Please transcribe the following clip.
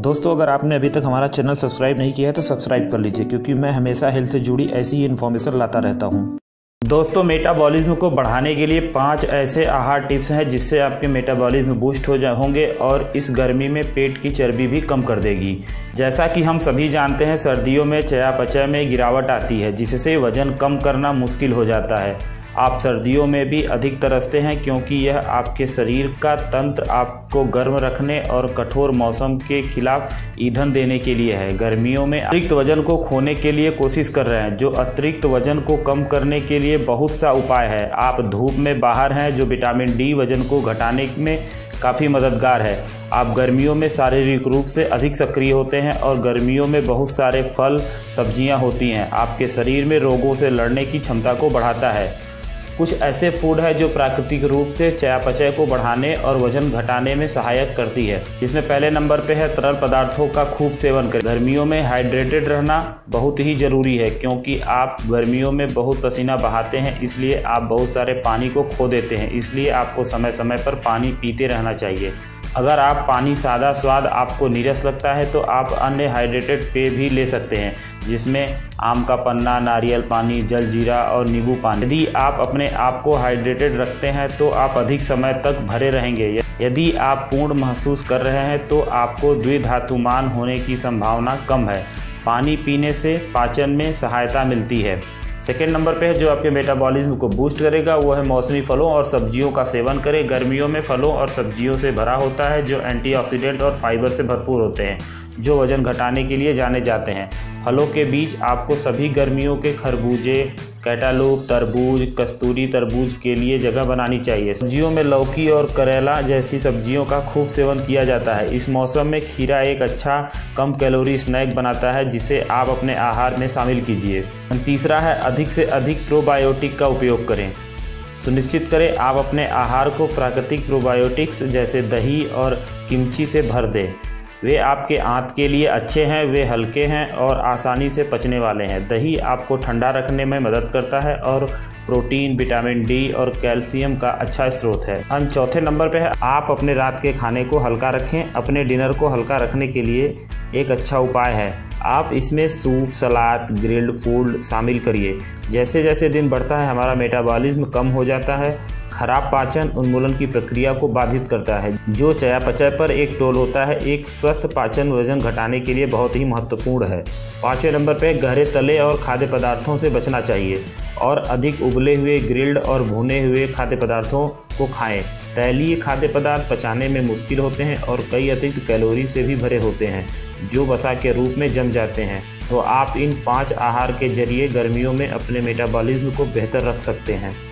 दोस्तों, अगर आपने अभी तक हमारा चैनल सब्सक्राइब नहीं किया है तो सब्सक्राइब कर लीजिए, क्योंकि मैं हमेशा हेल्थ से जुड़ी ऐसी ही इन्फॉर्मेशन लाता रहता हूँ। दोस्तों, मेटाबॉलिज्म को बढ़ाने के लिए 5 ऐसे आहार टिप्स हैं जिससे आपके मेटाबॉलिज्म बूस्ट होंगे और इस गर्मी में पेट की चर्बी भी कम कर देगी। जैसा कि हम सभी जानते हैं, सर्दियों में चयापचय में गिरावट आती है, जिससे वजन कम करना मुश्किल हो जाता है। आप सर्दियों में भी अधिक तरसते हैं क्योंकि यह आपके शरीर का तंत्र आपको गर्म रखने और कठोर मौसम के खिलाफ ईंधन देने के लिए है। गर्मियों में अतिरिक्त वजन को खोने के लिए कोशिश कर रहे हैं। जो अतिरिक्त वजन को कम करने के लिए बहुत सा उपाय है। आप धूप में बाहर हैं, जो विटामिन डी वजन को घटाने में काफ़ी मददगार है। आप गर्मियों में शारीरिक रूप से अधिक सक्रिय होते हैं और गर्मियों में बहुत सारे फल सब्जियां होती हैं। आपके शरीर में रोगों से लड़ने की क्षमता को बढ़ाता है। कुछ ऐसे फूड है जो प्राकृतिक रूप से चयापचय को बढ़ाने और वजन घटाने में सहायक करती है। इसमें पहले नंबर पे है तरल पदार्थों का खूब सेवन करें। गर्मियों में हाइड्रेटेड रहना बहुत ही ज़रूरी है, क्योंकि आप गर्मियों में बहुत पसीना बहाते हैं, इसलिए आप बहुत सारे पानी को खो देते हैं। इसलिए आपको समय समय पर पानी पीते रहना चाहिए। अगर आप पानी सादा स्वाद आपको नीरस लगता है तो आप अन्य हाइड्रेटेड पेय भी ले सकते हैं, जिसमें आम का पन्ना, नारियल पानी, जलजीरा और नींबू पानी। यदि आप अपने आप को हाइड्रेटेड रखते हैं तो आप अधिक समय तक भरे रहेंगे। यदि आप पूर्ण महसूस कर रहे हैं तो आपको द्विधातुमान होने की संभावना कम है। पानी पीने से पाचन में सहायता मिलती है। सेकेंड नंबर पे है जो आपके मेटाबॉलिज्म को बूस्ट करेगा, वो है मौसमी फलों और सब्जियों का सेवन करें। गर्मियों में फलों और सब्जियों से भरा होता है, जो एंटीऑक्सीडेंट और फाइबर से भरपूर होते हैं, जो वजन घटाने के लिए जाने जाते हैं। फलों के बीच आपको सभी गर्मियों के खरबूजे, कैटालूप, तरबूज, कस्तूरी तरबूज के लिए जगह बनानी चाहिए। सब्जियों में लौकी और करेला जैसी सब्जियों का खूब सेवन किया जाता है। इस मौसम में खीरा एक अच्छा कम कैलोरी स्नैक बनाता है, जिसे आप अपने आहार में शामिल कीजिए। तीसरा है अधिक से अधिक प्रोबायोटिक का उपयोग करें। सुनिश्चित करें आप अपने आहार को प्राकृतिक प्रोबायोटिक्स जैसे दही और किमची से भर दें। वे आपके आंत के लिए अच्छे हैं, वे हल्के हैं और आसानी से पचने वाले हैं। दही आपको ठंडा रखने में मदद करता है और प्रोटीन, विटामिन डी और कैल्शियम का अच्छा स्रोत है। चौथे नंबर पे है आप अपने रात के खाने को हल्का रखें। अपने डिनर को हल्का रखने के लिए एक अच्छा उपाय है, आप इसमें सूप, सलाद, ग्रिल्ड फूड शामिल करिए। जैसे जैसे दिन बढ़ता है हमारा मेटाबॉलिज्म कम हो जाता है। खराब पाचन उन्मूलन की प्रक्रिया को बाधित करता है, जो चयापचय पर एक टोल होता है। एक स्वस्थ पाचन वजन घटाने के लिए बहुत ही महत्वपूर्ण है। 5वें नंबर पर गहरे तले और खाद्य पदार्थों से बचना चाहिए और अधिक उबले हुए, ग्रिल्ड और भुने हुए खाद्य पदार्थों को खाएं। तैलीय खाद्य पदार्थ पचाने में मुश्किल होते हैं और कई अतिरिक्त कैलोरी से भी भरे होते हैं, जो वसा के रूप में जम जाते हैं। तो आप इन 5 आहार के जरिए गर्मियों में अपने मेटाबॉलिज्म को बेहतर रख सकते हैं।